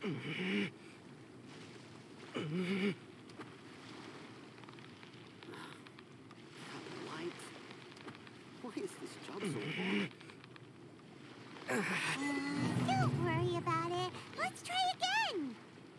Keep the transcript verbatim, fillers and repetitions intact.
Light. Why is this job so hard? Uh, don't worry about it. Let's try again.